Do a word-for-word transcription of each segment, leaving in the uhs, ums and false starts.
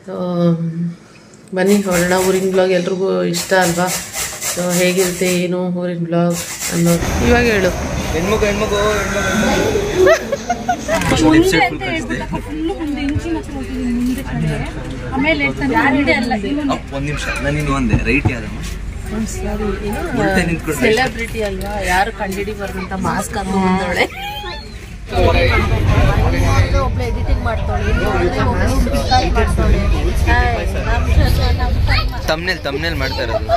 So ಬನ್ನಿ ಹೊರಡ ಊರಿನ blog ಎಲ್ರಿಗೂ ಇಷ್ಟ ಅಲ್ವಾ? ಸೊ ಹೇಗಿರುತ್ತೆ ಏನು ಊರಿನ ಬ್ಲಾಗ್ ಅನ್ನೋದು ಇವಾಗ ಹೇಳು. ಹೆಣ್ಮಗು ಹೆಣ್ಮಗು ಒಂದ್ ನಿಮಿಷ ನಾನು ಒಂದೇ ರೈಟ್ ಯಾರಮ್ಮ ಸೆಲೆಬ್ರಿಟಿ ಅಲ್ವಾ, ಯಾರು ಕಂಡಿಡಿಬಾರ್ದಂತ ಮಾಸ್ಕ್ ಹಾಕೊಂಡವಳೆ. ಒಬ್ಳು ಎಡಿಟಿಂಗ್ ಮಾಡ್ತಾಳೆ, ತಮ್ನೇಲ್ ತಮ್ನೇಲ್ ಮಾಡ್ತಾ ಇರೋದು.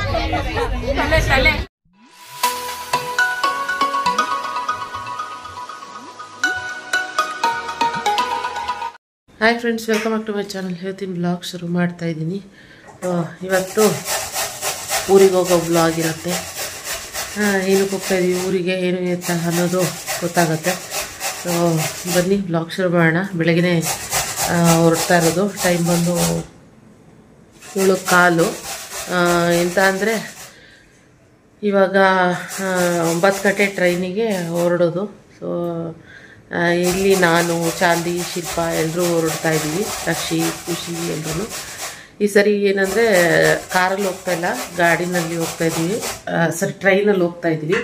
Hi friends, welcome back to my channel. ಇವತ್ತಿನ ಬ್ಲಾಗ್ ಶುರು ಮಾಡ್ತಾ ಇದ್ದೀನಿ. ಇವತ್ತು ಊರಿಗೆ ಹೋಗೋ ಬ್ಲಾಗ್ ಇರುತ್ತೆ. ಏನಕ್ಕೆ ಹೋಗ್ತಾ ಇದ್ದೀವಿ ಊರಿಗೆ, ಏನು ಎತ್ತ ಅನ್ನೋದು ಗೊತ್ತಾಗುತ್ತೆ. ಸೊ ಬನ್ನಿ ಬ್ಲಾಗ್ ಶುರು ಮಾಡೋಣ. ಬೆಳಗ್ಗೆ ಹೊರಡ್ತಾ ಇರೋದು, ಟೈಮ್ ಬಂದು ಏಳು ಕಾಲು. ಎಂತ ಅಂದರೆ ಇವಾಗ ಒಂಬತ್ತು ಗಂಟೆ ಟ್ರೈನಿಗೆ ಹೊರಡೋದು. ಸೊ ಇಲ್ಲಿ ನಾನು, ಚಾಂದಿ, ಶಿಲ್ಪ ಎಲ್ಲರೂ ಹೊರಡ್ತಾ ಇದ್ದೀವಿ. ರಕ್ಷಿ, ಖುಷಿ ಎಲ್ಲರೂ. ಈ ಸರಿ ಏನಂದರೆ ಕಾರಲ್ಲಿ ಹೋಗ್ತಾ ಇಲ್ಲ, ಗಾಡಿನಲ್ಲಿ ಹೋಗ್ತಾ ಇದ್ದೀವಿ. ಸರಿ ಟ್ರೈನಲ್ಲಿ ಹೋಗ್ತಾ ಇದ್ದೀವಿ.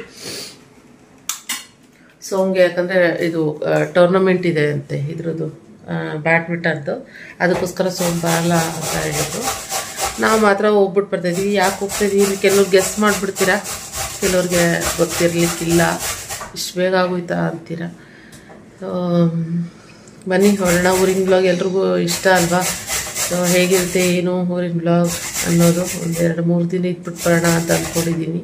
ಸೋಮ್ಗೆ ಯಾಕಂದರೆ ಇದು ಟೂರ್ನಮೆಂಟ್ ಇದೆ ಅಂತೆ, ಇದ್ರದ್ದು ಬ್ಯಾಡ್ಮಿಂಟನ್ದು. ಅದಕ್ಕೋಸ್ಕರ ಸೋಮ್ ಬರಲ್ಲ ಅಂತ ಹೇಳಿದ್ರು. ನಾವು ಮಾತ್ರ ಹೋಗ್ಬಿಟ್ಟು ಬರ್ತಾಯಿದ್ದೀವಿ. ಯಾಕೆ ಹೋಗ್ತಾಯಿದ್ದೀವಿ ಕೆಲವ್ರು ಗೆಸ್ ಮಾಡಿಬಿಡ್ತೀರಾ, ಕೆಲವ್ರಿಗೆ ಗೊತ್ತಿರಲಿಕ್ಕಿಲ್ಲ, ಇಷ್ಟು ಬೇಗ ಆಗೋಯ್ತಾ ಅಂತೀರ. ಸೊ ಬನ್ನಿ ಹೊರಡ ಊರಿನ ಬ್ಲಾಗ್ ಎಲ್ರಿಗೂ ಇಷ್ಟ ಅಲ್ವಾ? ಸೊ ಹೇಗಿರುತ್ತೆ ಏನು ಊರಿನ ಬ್ಲಾಗ್ ಅನ್ನೋದು ಒಂದೆರಡು ಮೂರು ದಿನ ಇಟ್ಬಿಟ್ಟು ಬರೋಣ ಅಂತ ಅಂದ್ಕೊಂಡಿದ್ದೀನಿ.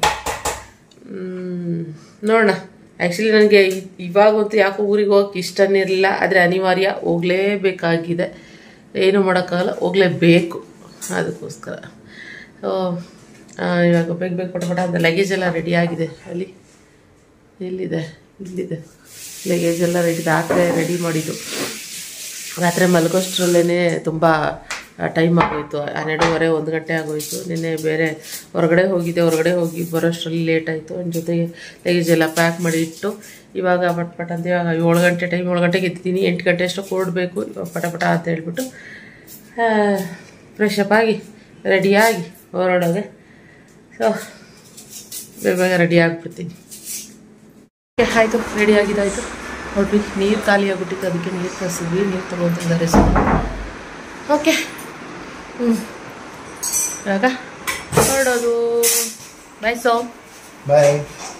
ನೋಡೋಣ. ಆ್ಯಕ್ಚುಲಿ ನನಗೆ ಇವಾಗಂತೂ ಯಾಕೋ ಊರಿಗೆ ಹೋಗೋಕ್ಕೆ ಇಷ್ಟನೇ ಇರಲಿಲ್ಲ, ಆದರೆ ಅನಿವಾರ್ಯ ಹೋಗಲೇಬೇಕಾಗಿದೆ. ಏನು ಮಾಡೋಕ್ಕಾಗಲ್ಲ, ಹೋಗಲೇಬೇಕು. ಅದಕ್ಕೋಸ್ಕರ ಸೊ ಇವಾಗ ಬೇಗ ಬೇಗ ಪಟ ಪಟ ಅಂತ ಲಗೇಜ್ ಎಲ್ಲ ರೆಡಿ ಆಗಿದೆ. ಅಲ್ಲಿ ಎಲ್ಲಿದೆ, ಇಲ್ಲಿದೆ ಲಗೇಜ್ ಎಲ್ಲ ರೆಡಿ. ರಾತ್ರಿ ರೆಡಿ ಮಾಡಿದ್ದು, ರಾತ್ರಿ ಮಲಗೋಷ್ಟ್ರಲ್ಲೇ ತುಂಬ ಟೈಮ್ ಆಗೋಯಿತು. ಹನ್ನೆರಡೂವರೆ ಒಂದು ಗಂಟೆ ಆಗೋಯಿತು. ನಿನ್ನೆ ಬೇರೆ ಹೊರಗಡೆ ಹೋಗಿದ್ದೆ, ಹೊರಗಡೆ ಹೋಗಿ ಬರೋಷ್ಟರಲ್ಲಿ ಲೇಟ್ ಆಯಿತು. ನನ್ನ ಜೊತೆಗೆ ಲಗೇಜ್ ಎಲ್ಲ ಪ್ಯಾಕ್ ಮಾಡಿ ಇಟ್ಟು ಇವಾಗ ಪಟ್ ಪಟ್ ಅಂತ ಇವಾಗ ಏಳು ಗಂಟೆ ಟೈಮ್, ಏಳು ಗಂಟೆಗೆ ಎತ್ತಿದ್ದೀನಿ. ಎಂಟು ಗಂಟೆ ಅಷ್ಟು ಹೊರಡಬೇಕು. ಇವಾಗ ಪಟ ಪಟ ಅಂತ ಹೇಳ್ಬಿಟ್ಟು ಫ್ರೆಶಪ್ ಆಗಿ ರೆಡಿಯಾಗಿ ಹೊರಡೋದೆ. ಸೊ ಬೇಗ ಬೇಗ ರೆಡಿ ಆಗಿಬಿಡ್ತೀನಿ. ಆಯಿತು, ರೆಡಿ ಆಗಿದ್ದಾಯಿತು. ಹೊರಟ್ವಿ. ನೀರು ಖಾಲಿ ಆಗಿಬಿಟ್ಟಿತ್ತು, ಅದಕ್ಕೆ ನೀರು ಕಸಿದ್ವಿ. ನೀರು ತೊಗೊತಿದ್ದಾರೆ ಸರ್. ಓಕೆ, ಹ್ಞೂ ಇವಾಗ ಹೊರಡೋದು. ಬಾಯ್ ಸೋಮ್. ಬಾಯ್.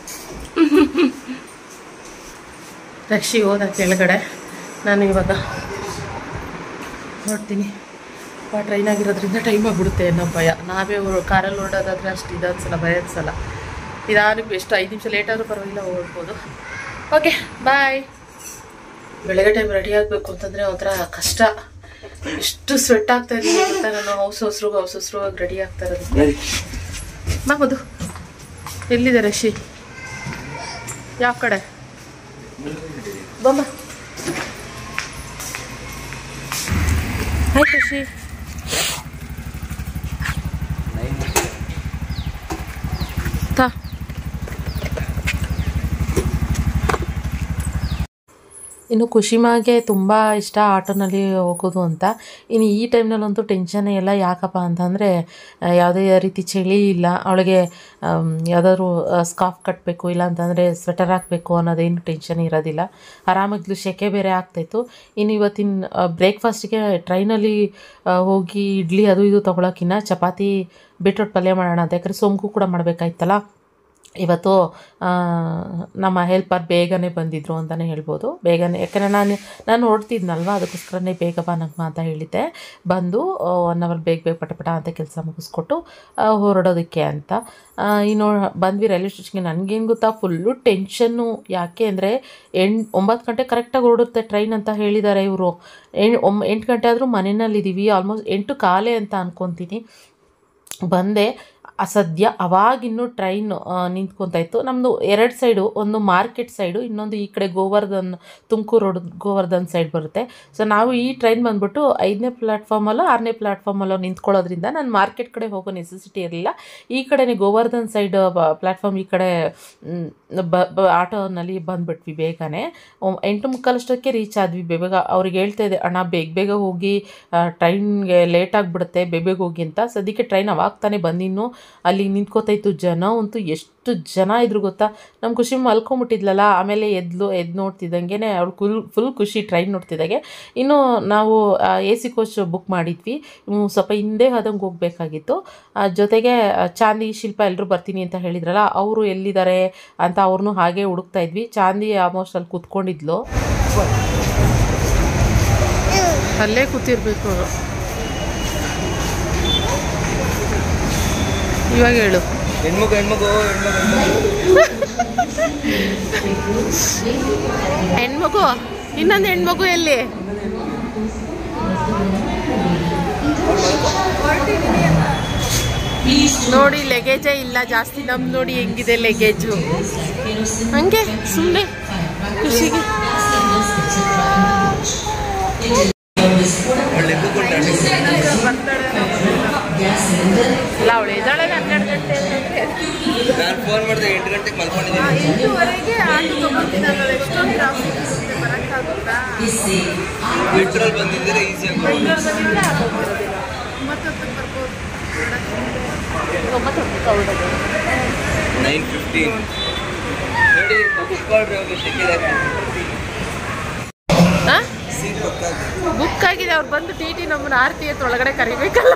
ರಕ್ಷಿ ಹೋದ ಕೆಳಗಡೆ, ನಾನು ಇವಾಗ ಹೊರಡ್ತೀನಿ. ಟ್ರೈನ್ ಆಗಿರೋದ್ರಿಂದ ಟೈಮ್ ಆಗಿಬಿಡುತ್ತೆ ಅನ್ನೋ ಭಯ. ನಾವೇ ಕಾರಲ್ಲಿ ಹೊರಡೋದಾದರೆ ಅಷ್ಟು ಇದು ಅನ್ಸಲ್ಲ, ಭಯ ಅನ್ಸಲ್ಲ. ನಿಧಾನಕ್ಕೆ ಎಷ್ಟು ಐದು ನಿಮಿಷ ಲೇಟ್ ಆದರೂ ಪರವಾಗಿಲ್ಲ, ಹೊರಡ್ಬೋದು. Okay bye. ಬೆಳಗ್ಗೆ ಟೈಮ್ ರೆಡಿ ಆಗಬೇಕು ಅಂತಂದರೆ ಒಂಥರ ಕಷ್ಟ. ಎಷ್ಟು ಸ್ವೆಟ್ ಆಗ್ತಾ ಇದ್ದೀನಿ ಗೊತ್ತಾ. ನಾನು ಹೌಸ್ ಹೊಸರು ಹೌಸ್ ಹೊಸರುವಾಗಿ ರೆಡಿ ಆಗ್ತಾ ಇರೋದು. ಮಾಮದು ಎಲ್ಲಿದೆ ರಶಿ? ಯಾವ ಕಡೆ? ಬಮ್ಮ. ಆಯ್ತು ರಶಿ. ತಾ ಇನ್ನು ಖುಷಿಮಾಗೆ ತುಂಬ ಇಷ್ಟ ಆಟೋನಲ್ಲಿ ಹೋಗೋದು ಅಂತ. ಇನ್ನು ಈ ಟೈಮ್ನಲ್ಲಂತೂ ಟೆನ್ಷನ್ನೇ ಇಲ್ಲ. ಯಾಕಪ್ಪ ಅಂತಂದರೆ ಯಾವುದೇ ರೀತಿ ಚಳಿ ಇಲ್ಲ. ಅವಳಿಗೆ ಯಾವುದಾದ್ರೂ ಸ್ಕಾರ್ಫ್ ಕಟ್ಟಬೇಕು, ಇಲ್ಲ ಅಂತಂದರೆ ಸ್ವೆಟರ್ ಹಾಕಬೇಕು ಅನ್ನೋದೇನು ಟೆನ್ಷನ್ ಇರೋದಿಲ್ಲ. ಆರಾಮಾಗಿ ಸೆಕೆ ಬೇರೆ ಆಗ್ತಾಯಿತ್ತು. ಇನ್ನು ಇವತ್ತಿನ ಬ್ರೇಕ್ಫಾಸ್ಟಿಗೆ ಟ್ರೈನಲ್ಲಿ ಹೋಗಿ ಇಡ್ಲಿ ಅದು ಇದು ತೊಗೊಳಕ್ಕಿನ್ನ ಚಪಾತಿ ಬೀಟ್ರೋಟ್ ಪಲ್ಯ ಮಾಡೋಣ ಅಂತ. ಯಾಕಂದರೆ ಸೋಮಗೂ ಕೂಡ ಮಾಡಬೇಕಾಯ್ತಲ್ಲ. ಇವತ್ತು ನಮ್ಮ ಹೆಲ್ಪರ್ ಬೇಗನೆ ಬಂದಿದ್ದರು ಅಂತಲೇ ಹೇಳ್ಬೋದು. ಬೇಗನೆ, ಯಾಕಂದರೆ ನಾನು ನಾನು ಹೊರಡ್ತಿದ್ನಲ್ವ, ಅದಕ್ಕೋಸ್ಕರನೇ ಬೇಗ ಬಾ ನಗ್ಮ ಅಂತ ಹೇಳಿದ್ದೆ. ಬಂದು ಒನ್ ಅವರ್ ಬೇಗ ಬೇಗ ಪಟ ಪಟ ಅಂತ ಕೆಲಸ ಮುಗಿಸ್ಕೊಟ್ಟು ಹೊರಡೋದಕ್ಕೆ ಅಂತ. ಇನ್ನು ಬಂದ್ವಿ ರೈಲ್ವೆ ಸ್ಟೇಷನ್ಗೆ. ನನಗೇನು ಗೊತ್ತಾ, ಫುಲ್ಲು ಟೆನ್ಷನ್ನು. ಯಾಕೆ ಅಂದರೆ ಎಂಟು ಒಂಬತ್ತು ಗಂಟೆ ಕರೆಕ್ಟಾಗಿ ಹೊರಡುತ್ತೆ ಟ್ರೈನ್ ಅಂತ ಹೇಳಿದ್ದಾರೆ ಇವರು. ಎಣ್ ಒಂಬ ಎಂಟು ಗಂಟೆ ಆದರೂ ಮನೆಯಲ್ಲಿದ್ದೀವಿ. ಆಲ್ಮೋಸ್ಟ್ ಎಂಟು ಕಾಲೇ ಅಂತ ಅಂದ್ಕೊತೀನಿ. ಬಂದೆ. ಸದ್ಯ ಅವಾಗಿನ್ನೂ ಟ್ರೈನ್ ನಿಂತ್ಕೊತಾ ಇತ್ತು. ನಮ್ಮದು ಎರಡು ಸೈಡು, ಒಂದು ಮಾರ್ಕೆಟ್ ಸೈಡು, ಇನ್ನೊಂದು ಈ ಕಡೆ ಗೋವರ್ಧನ್ ತುಮಕೂರು ರೋಡ್ ಗೋವರ್ಧನ್ ಸೈಡ್ ಬರುತ್ತೆ. ಸೊ ನಾವು ಈ ಟ್ರೈನ್ ಬಂದ್ಬಿಟ್ಟು ಐದನೇ ಪ್ಲ್ಯಾಟ್ಫಾರ್ಮಲ್ಲೋ ಆರನೇ ಪ್ಲ್ಯಾಟ್ಫಾರ್ಮಲ್ಲೋ ನಿಂತ್ಕೊಳ್ಳೋದ್ರಿಂದ ನಾನು ಮಾರ್ಕೆಟ್ ಕಡೆ ಹೋಗೋ ನೆಸೆಸಿಟಿ ಇರಲಿಲ್ಲ. ಈ ಕಡೆನೇ ಗೋವರ್ಧನ್ ಸೈಡ್ ಪ್ಲ್ಯಾಟ್ಫಾರ್ಮ್ ಈ ಕಡೆ ಬ ಆಟೋನಲ್ಲಿ ಬಂದುಬಿಟ್ವಿ. ಬೇಗನೆ ಎಂಟು ಮುಕ್ಕಾಲಷ್ಟಕ್ಕೆ ರೀಚ್ ಆದ್ವಿ. ಬೇಗ ಅವ್ರಿಗೆ ಹೇಳ್ತಾ ಇದ್ದೆ, ಅಣ್ಣ ಬೇಗ ಬೇಗ ಹೋಗಿ, ಟ್ರೈನ್ಗೆ ಲೇಟ್ ಆಗಿಬಿಡುತ್ತೆ, ಬೇಗ ಬೇಗ ಹೋಗಿ ಅಂತ. ಸದ್ಯಕ್ಕೆ ಟ್ರೈನ್ ಅವಾಗ ತಾನೇ ಬಂದಿನ್ನು ಅಲ್ಲಿ ನಿಂತ್ಕೋತಾ ಇತ್ತು. ಜನ ಅಂತೂ ಎಷ್ಟು ಜನ ಇದ್ರು ಗೊತ್ತಾ. ನಮ್ಮ ಖುಷಿ ಮಲ್ಕೊಂಬಿಟ್ಟಿದ್ಲಲ್ಲ, ಆಮೇಲೆ ಎದ್ಲು ಎದ್ದು ನೋಡ್ತಿದ್ದಂಗೆ ಅವಳು ಫುಲ್ ಫುಲ್ ಖುಷಿ ಟ್ರೈನ್ ನೋಡ್ತಿದ್ದಾಗೆ. ಇನ್ನು ನಾವು ಎ ಸಿ ಕೋಚ್ ಬುಕ್ ಮಾಡಿದ್ವಿ, ಸ್ವಲ್ಪ ಹಿಂದೆ ಆದಂಗೆ ಹೋಗಬೇಕಾಗಿತ್ತು. ಜೊತೆಗೆ ಚಾಂದಿ ಶಿಲ್ಪ ಎಲ್ಲರೂ ಬರ್ತೀನಿ ಅಂತ ಹೇಳಿದ್ರಲ್ಲ, ಅವರು ಎಲ್ಲಿದ್ದಾರೆ ಅಂತ ಅವ್ರನ್ನೂ ಹಾಗೆ ಹುಡುಕ್ತಾ ಇದ್ವಿ. ಚಾಂದಿ ಆಲ್ಮೋಸ್ಟ್ ಅಲ್ಲಿ ಕೂತ್ಕೊಂಡಿದ್ಲು, ಅಲ್ಲೇ ಕೂತಿರ್ಬೇಕು ಅವರು. ಇವಾಗ ಹೇಳು. ಹೆಣ್ಮಗು ಹೆಣ್ಮಗು ಹೆಣ್ಮಗು ಇನ್ನೊಂದು ಹೆಣ್ಮಗು ಎಲ್ಲಿ? ನೋಡಿ ಲಗೇಜೇ ಇಲ್ಲ ಜಾಸ್ತಿ. ನಮ್ ನೋಡಿ ಹೆಂಗಿದೆ ಲಗೇಜು, ಹಂಗೆ ಸುಮ್ಮನೆ ಖುಷಿಗೆ. ಇಲ್ಲ ಅವಳು ಎದ್ದಾಳಗೆ ಹನ್ನೆರಡು ಗಂಟೆ ನಾನು ಫೋನ್ ಮಾಡಿದೆ ಎಂಟು ಗಂಟೆಗೆ ಮಲ್ಕೊಂಡಿದ್ದೀನಿ. ಎಂಟುವರೆಗೆ ಆಟೋ ತಗೊಂಡಿದ್ದಲ್ಲ, ಎಷ್ಟೊಂದು ಟ್ರಾಫಿಕ್ ಇರುತ್ತೆ, ಬರೋಕ್ಕಾಗುತ್ತಾ? ಮೆಟ್ರೋಲ್ ಬಂದಿದ್ದರೆ ಈಸಿಯಾಗಿ ಬಂದಿದ್ರೆ ಆಟೋ ಬರೋದಿಲ್ಲ. ಒಂಬತ್ತೊತ್ತಿಗೆ ಬರ್ಬೋದು, ಒಂಬತ್ತು ಹೊತ್ತಿಗೆ ನೈನ್ ಫಿಫ್ಟೀನ್ ನೋಡಿ ಬುಕ್ ಆಗಿದೆ. ಅವ್ರು ಬಂದು ಟಿ ಟಿ ನಮ್ಮನ್ನ ಆರತಿ ಎತ್ತು ಒಳಗಡೆ ಕರಿಬೇಕಲ್ಲ,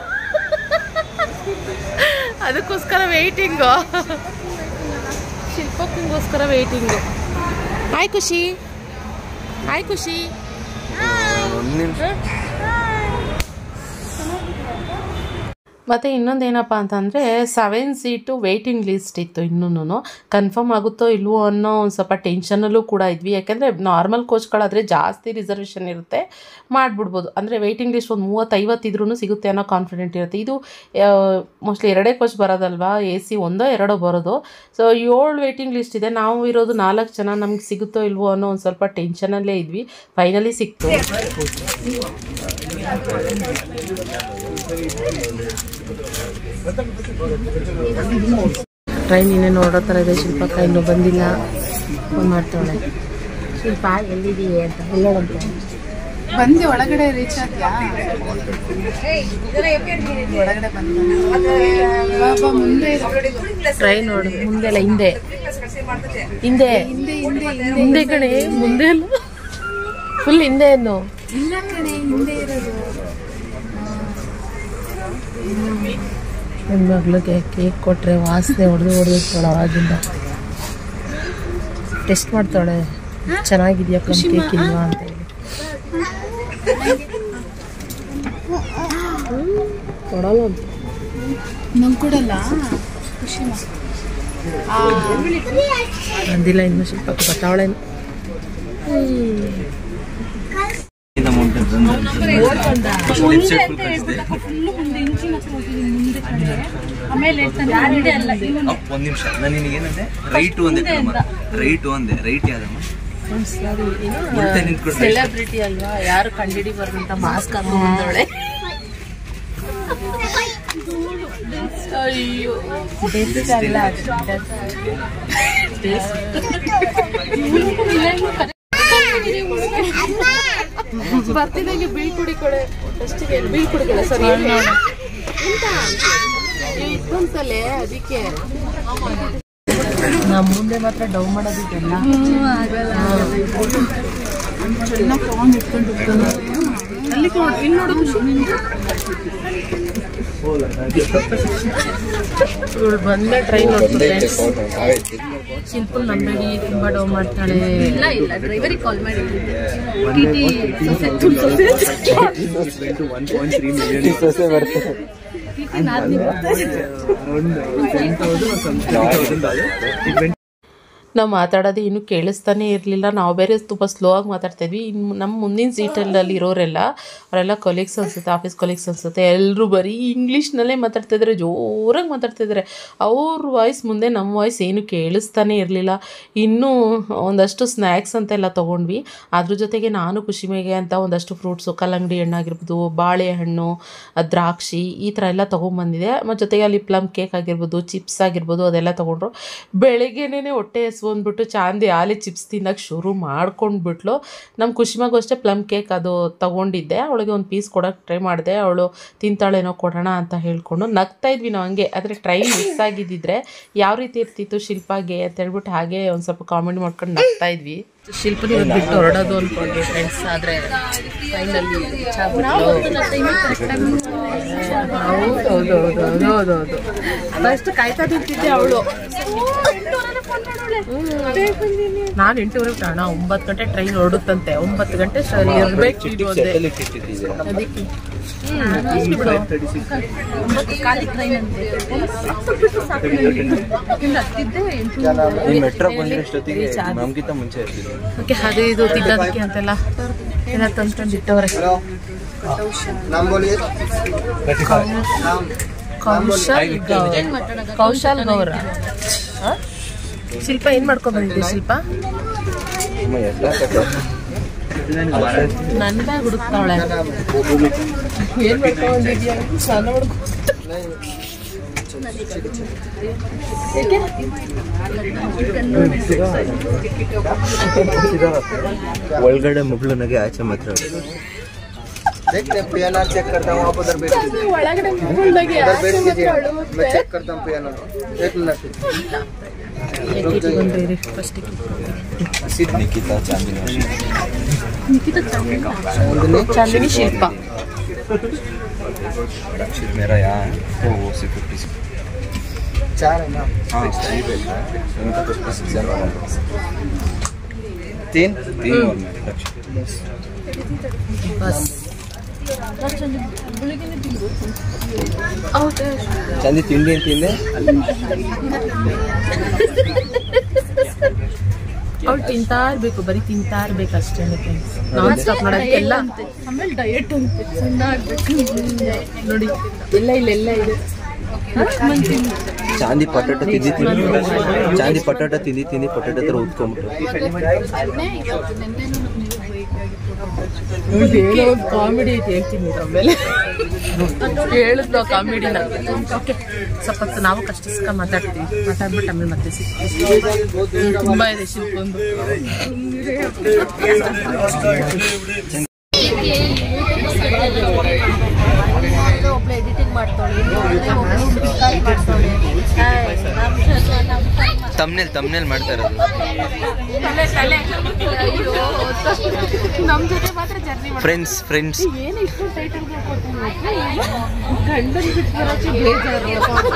ಅದಕ್ಕೋಸ್ಕರ ವೆಯ್ಟಿಂಗು, ಶಿಲ್ಪಕ್ಕೋಸ್ಕರ waiting. Hi Khushi, hi Khushi. ಮತ್ತು ಇನ್ನೊಂದೇನಪ್ಪ ಅಂತಂದರೆ ಸೆವೆನ್ ಸೀಟು ವೆಯ್ಟಿಂಗ್ ಲಿಸ್ಟ್ ಇತ್ತು. ಇನ್ನೂ ಕನ್ಫರ್ಮ್ ಆಗುತ್ತೋ ಇಲ್ವೋ ಅನ್ನೋ ಒಂದು ಸ್ವಲ್ಪ ಟೆನ್ಷನಲ್ಲೂ ಕೂಡ ಇದ್ವಿ. ಯಾಕೆಂದರೆ ನಾರ್ಮಲ್ ಕೋಚ್ಗಳಾದರೆ ಜಾಸ್ತಿ ರಿಸರ್ವೇಷನ್ ಇರುತ್ತೆ, ಮಾಡಿಬಿಡ್ಬೋದು. ಅಂದರೆ ವೆಯ್ಟಿಂಗ್ ಲಿಸ್ಟ್ ಒಂದು ಮೂವತ್ತೈವತ್ತು ಇದ್ರೂ ಸಿಗುತ್ತೆ ಅನ್ನೋ ಕಾನ್ಫಿಡೆಂಟ್ ಇರುತ್ತೆ. ಇದು ಮೋಸ್ಟ್ಲಿ ಎರಡೇ ಕೋಚ್ ಬರೋದಲ್ವಾ, ಎ ಸಿ ಒಂದೋ ಎರಡೋ ಬರೋದು. ಸೊ ಏಳು ವೆಯ್ಟಿಂಗ್ ಲಿಸ್ಟ್ ಇದೆ, ನಾವು ಇರೋದು ನಾಲ್ಕು ಜನ, ನಮ್ಗೆ ಸಿಗುತ್ತೋ ಇಲ್ವೋ ಅನ್ನೋ ಒಂದು ಸ್ವಲ್ಪ ಟೆನ್ಷನಲ್ಲೇ ಇದ್ವಿ. ಫೈನಲಿ ಸಿಕ್ತು. ಟ್ರೈನ್ ಇನ್ನೇ ನೋಡೋ ಥರ ಇದೆ. ಶಿಲ್ಪಕ್ಕ ಇನ್ನೂ ಬಂದಿಲ್ಲ, ಫೋನ್ ಮಾಡ್ತಾಳೆ. ಶಿಲ್ಪ ಎಲ್ಲಿದೀವಿ ಅಂತ ಹೇಳೋದಂತೆ. ಬಂದು ಒಳಗಡೆ ರೀಚ್ ಆದ್ಯಾ? ಒಳಗಡೆ ಬಂದ ಮುಂದೆ ಟ್ರೈನ್ ನೋಡು, ಮುಂದೆ ಅಲ್ಲ ಹಿಂದೆ, ಹಿಂದೆ ಹಿಂದೆ ಕಣೆ, ಮುಂದೆ ಅಲ್ಲ, ಫುಲ್ ಹಿಂದೆ ಏನು ಇಲ್ಲ ಕಣೆ, ಹಿಂದೆ ಇರೋದು. ನನ್ನ ಮಗಳಿಗೆ ಕೇಕ್ ಕೊಟ್ಟರೆ ವಾಸನೆ ಹೊಡೆದು ಹೊಡೆದಿರ್ತಾಳೆ. ಅವಾಗಿಂದ ಟೆಸ್ಟ್ ಮಾಡ್ತಾಳೆ, ಚೆನ್ನಾಗಿದೆಯಾ ಪ್ಲಮ್ ಕೇಕ್ ಇಲ್ವಾ ಅಂತ ಹೇಳಿ. ಕೊಡಲ್ಲ ಅಂತ ನಂಗೆ ಕೊಡಲ್ಲ. ಅಂದಿಲ್ಲ ಇನ್ನು ಶಿಲ್ಪಕ್ಕೆ ಬರ್ತಾವಳೇನು. ಒಂದ್ ನಿಮಿಷ ನಾನು ನಿನಗೆ ಏನಂದೆ, ರೈಟು ಅಂದೆ, ರೈಟು ಅಂದೆ, ರೈಟ್ ಯಾವ್ದಮ್ಮ? ಸೆಲೆಬ್ರಿಟಿ ಅಲ್ವಾ, ಯಾರು ಕಂಡಿಡಿಬಾರ್ದಂತ ಮಾಸ್ಕ್ ಹಾಕೊಂಡವಳೆ. ಅಯ್ಯೋ ಬರ್ತಿದಂಗೆ ಬೀಳ್ ಕುಡಿಕೊಳೆ, ಫಸ್ಟಿಗೆ ಬೀಳ್ ಕುಡಿಕೊಳೆ. ಸರಿ ಇದ್ದಂತಲೇ, ಅದಕ್ಕೆ ನಮ್ಮ ಮುಂದೆ ಮಾತ್ರ ಡೌನ್ ಮಾಡೋದಿದೆಲ್ಲ ಚೆನ್ನಾಗಿ ತಗೊಂಡು ಇಟ್ಕೊಂಡು ಅಲ್ಲಿ ಇಲ್ಲಿ ನೋಡು ಖುಷಿ. ಇವಳು ಬಂದ ಟ್ರೈನ್ ನೋಡ್ತಾರೆ. ಶಿಲ್ಪು ನಂಬೇಡಿ, ತುಂಬಾ ಡೌ ಮಾಡ್ತಾಳೆ. ಇಲ್ಲ ಇಲ್ಲ ಡ್ರೈವರಿಗೆ ಕಾಲ್ ಮಾಡಿ ನಾವು ಮಾತಾಡೋದು ಇನ್ನೂ ಕೇಳಿಸ್ತಾನೆ ಇರಲಿಲ್ಲ. ನಾವು ಬೇರೆ ತುಂಬ ಸ್ಲೋ ಆಗಿ ಮಾತಾಡ್ತಾಯಿದ್ವಿ. ಇನ್ನು ನಮ್ಮ ಮುಂದಿನ ಸೀಟಲ್ಲಿ ಇರೋರೆಲ್ಲ ಅವರೆಲ್ಲ ಕೊಲೀಗ್ಸ್ ಅನಿಸುತ್ತೆ, ಆಫೀಸ್ ಕೊಲೀಗ್ಸ್ ಅನಿಸುತ್ತೆ, ಎಲ್ಲರೂ ಬರೀ ಇಂಗ್ಲೀಷ್ನಲ್ಲೇ ಮಾತಾಡ್ತಾಯಿದ್ದಾರೆ, ಜೋರಾಗಿ ಮಾತಾಡ್ತಾಯಿದ್ದಾರೆ. ಅವ್ರ ವಾಯ್ಸ್ ಮುಂದೆ ನಮ್ಮ ವಾಯ್ಸ್ ಏನು ಕೇಳಿಸ್ತಾನೆ ಇರಲಿಲ್ಲ. ಇನ್ನೂ ಒಂದಷ್ಟು ಸ್ನ್ಯಾಕ್ಸ್ ಅಂತೆಲ್ಲ ತೊಗೊಂಡ್ವಿ. ಅದ್ರ ಜೊತೆಗೆ ನಾನು ಖುಷಿಮೇಗೆ ಅಂತ ಒಂದಷ್ಟು ಫ್ರೂಟ್ಸು, ಕಲ್ಲಂಗಡಿ ಹಣ್ಣಾಗಿರ್ಬೋದು, ಬಾಳೆಹಣ್ಣು, ದ್ರಾಕ್ಷಿ ಈ ಥರ ಎಲ್ಲ ತೊಗೊಂಬಂದಿದೆ. ಮತ್ತು ಜೊತೆಗೆ ಅಲ್ಲಿ ಪ್ಲಮ್ ಕೇಕ್ ಆಗಿರ್ಬೋದು, ಚಿಪ್ಸ್ ಆಗಿರ್ಬೋದು ಅದೆಲ್ಲ ತೊಗೊಂಡ್ರು. ಬೆಳಗ್ಗೆನೇ ಹೊಟ್ಟೆ ಬಂದ್ಬಿಟ್ಟು ಚಾಂದಿ ಆಲಿ ಚಿಪ್ಸ್ ತಿನ್ನೋಕ್ಕೆ ಶುರು ಮಾಡ್ಕೊಂಡ್ಬಿಟ್ಲು. ನಮ್ಮ ಖುಷಿಮಾಗೂ ಅಷ್ಟೇ ಪ್ಲಮ್ ಕೇಕ್ ಅದು ತೊಗೊಂಡಿದ್ದೆ. ಅವಳಿಗೆ ಒಂದು ಪೀಸ್ ಕೊಡೋಕ್ಕೆ ಟ್ರೈ ಮಾಡಿದೆ. ಅವಳು ತಿಂತಾಳೇನೋ ಕೊಡೋಣ ಅಂತ ಹೇಳ್ಕೊಂಡು ನಗ್ತಾ ಇದ್ವಿ ನಾವು ಹಂಗೆ. ಆದರೆ ಟ್ರೈನ್ ಮಿಸ್ ಆಗಿದ್ದಿದ್ರೆ ಯಾವ ರೀತಿ ಇರ್ತಿತ್ತು ಶಿಲ್ಪಾಗೆ ಅಂತ ಹೇಳ್ಬಿಟ್ಟು ಹಾಗೆ ಒಂದು ಸ್ವಲ್ಪ ಕಾಮೆಂಟ್ ಮಾಡ್ಕೊಂಡು ನಗ್ತಾ ಇದ್ವಿ. ಶಿಲ್ಪನ ಇವಾಗ ಬಿಟ್ಟು ಹೊರಡೋದು ಅಂದ್ಕೊಂಡ್ವಿ ಫ್ರೆಂಡ್ಸ್. ಆದರೆ ಫೈನಲಿ ಹೌದು ಹೌದು ಹೌದು ಹೌದು ಹೌದು ಅಷ್ಟು ಕಾಯ್ತಾ ನಿಂತಿದ್ದೆ ಅವಳು. ನಾನು ಎಂಟೂವರೆಗೆ ಕಾರಣ ಒಂಬತ್ತು ಗಂಟೆ ಟ್ರೈನ್ ಹೊರಡುತ್ತಂತೆ. ಒಂಬತ್ತು ಗಂಟೆ ಇರಬೇಕು ಅದಕ್ಕೆ ಓಕೆ. ಅದು ಇದು ತಿನ್ನೋದಕ್ಕೆ ಅಂತೆಲ್ಲ ಎಲ್ಲ ತಂದ್ಕೊಂಡಿಟ್ಟವ್ರೆ. ಕೌಶಲ್ ಕೌಶಲ್ ಗೌರ. ಶಿಲ್ಪ ಏನು ಮಾಡ್ಕೊಂಡು ಬಂದಿದ್ದೆ ಶಿಲ್ಪ? ನನ್ನ ಹುಡುಕ್ತಾವಳೆ. ಏನು ಮಾಡ್ಕೊಂಡು ಬಂದಿದ್ಯಾ? ಸಣ್ಣ ಹುಡುಗ ಒಳಗಡೆ ಮಗಳು ನಗೆ ಆಚೆ ಮಾತ್ರ. देखते हैं पियानो चेक करता हूँ आप उधर बैठ कीजिए उधर बैठ कीजिए मैं चेक करता हूँ पियानो एक मिनट निकिता चांदनी निकिता चांदनी चांदनी शिल्पा रक्षित मेरा यहाँ तो वो से फिफ्टी चार है ना हाँ तीन तीन और मैं बस चांदी ತಿಂಡಿ ತಿಂದೆ ಅವ್ಳು ತಿಂತಾ ಇರ್ಬೇಕು, ಬರೀ ತಿಂತಾ ಇರ್ಬೇಕು ಅಷ್ಟೇ. ನಾನ್ ಸ್ಟಾಪ್ ಮಾಡೋದಕ್ಕೆಲ್ಲ ಆಮೇಲೆ ಡಯಟ್ ನೋಡಿ ಎಲ್ಲ ಇಲ್ಲೆಲ್ಲ ಇದೆ. ಚಾಂದಿ ಪಟಾಟ ತಿಂದಿ ತಿಂದಿ ಚಾಂದಿ ಪಟಾಟ ತಿಂದಿ ತಿಂದಿ ಪಟಾಟ ಹತ್ರ ಉತ್ಕೊಂಡ್ಬಿಟ್ಟು ಕಾಮಿಡಿ ಐತಿ ಹೇಳ್ತೀನಿ ಆಮೇಲೆ ಹೇಳಿದ್ಲು ಕಾಮಿಡಿನ. ಓಕೆ ಸ್ವಲ್ಪ ನಾವು ಕಷ್ಟ ಮಾತಾಡ್ತೀವಿ, ಮಾತಾಡ್ಬಿಟ್ಟು ಆಮೇಲೆ ಮತ್ತೆ ಸಿಗ್ತೀವಿ. ತುಂಬಾ ಇದೆ ಶಿಲ್ಪೊಂದು. ಒಬ್ಳು ಎಡಿಟಿಂಗ್ ಮಾಡ್ತಾಳೆ, ಮಾಡ್ತಾಳೆ ತಮ್ನೇಲ್ ತಮ್ನೇಲ್ ಮಾಡ್ತಾ ಇರೋದು. ನಮ್ಮ ಜೊತೆ ಮಾತ್ರ ಜರ್ನಿ ಫ್ರೆಂಡ್ಸ್ ಫ್ರೆಂಡ್ಸ್ ಏನು ಇಷ್ಟು ಟೈಟಲ್ ಗಂಡನ್ ಬಿಟ್ಟು ಬೇಜಾರು.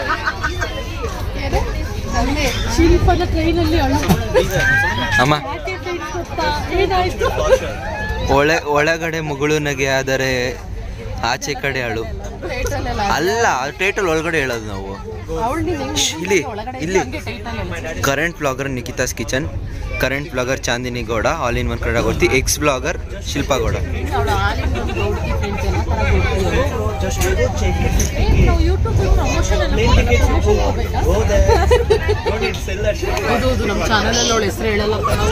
ಶಿಲ್ಪದ ಟ್ರೈನಲ್ಲಿ ಅಳು ಅಮ್ಮ ಏನಾಯ್ತು? ಒಳ ಒಳಗಡೆ ಮಗಳು ನಗೆ ಆದರೆ ಆಚೆ ಕಡೆ ಅಳು ಅಲ್ಲ. ಟೈಟಲ್ ಒಳಗಡೆ ಹೇಳೋದು ನಾವು. ಇಲ್ಲಿ ಇಲ್ಲಿ current blogger Nikita's kitchen, current blogger Chandini Gowda, all in one Kannada ಗೊತ್ತಿ, ಎಕ್ಸ್ ಬ್ಲಾಗರ್ ಶಿಲ್ಪಾ ಗೌಡ. ಹೌದು, ನಮ್ಮ ಚಾನಲಲ್ಲಿ ಅವಳ ಹೆಸರು ಹೇಳಲ್ಲಪ್ಪ ನಾವು.